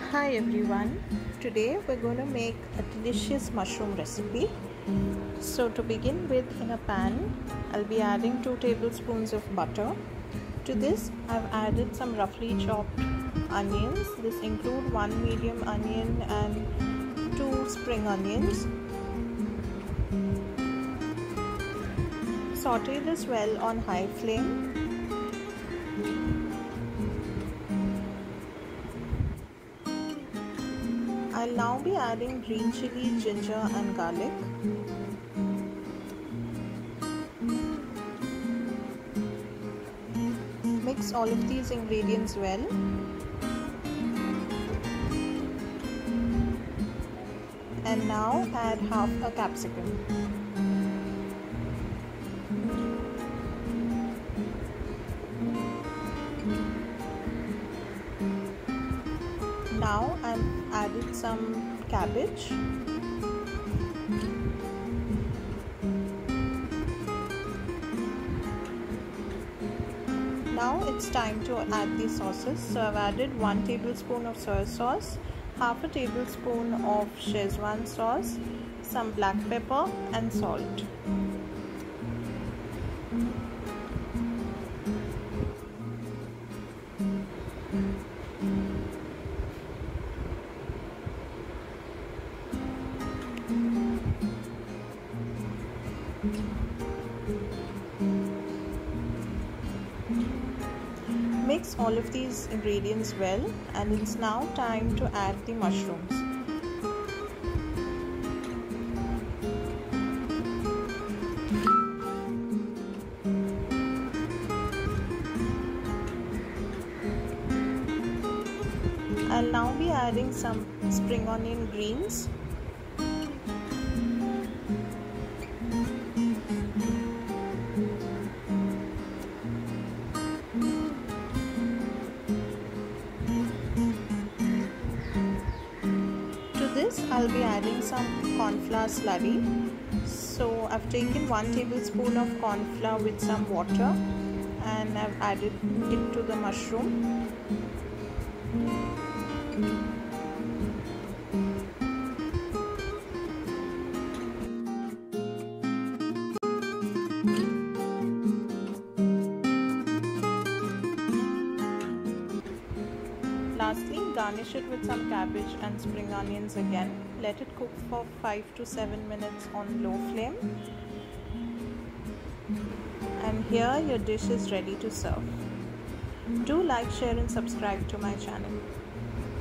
Hi everyone, today we're going to make a delicious mushroom recipe. So to begin with, in a pan I'll be adding 2 tablespoons of butter. To this I've added some roughly chopped onions. This include 1 medium onion and 2 spring onions. Saute this well on high flame. I'll now be adding green chili, ginger and garlic. Mix all of these ingredients well. And now add half a capsicum. Now I've added some cabbage. Now it's time to add the sauces. So I've added 1 tablespoon of soy sauce, half a tablespoon of Szechuan sauce, some black pepper and salt. Mix all of these ingredients well, and it's now time to add the mushrooms. I'll now be adding some spring onion greens. I'll be adding some corn flour slurry. So I've taken 1 tablespoon of corn flour with some water and I've added it to the mushroom. Lastly, garnish it with some cabbage and spring onions again. Let it cook for 5 to 7 minutes on low flame. And here your dish is ready to serve. Do like, share and subscribe to my channel.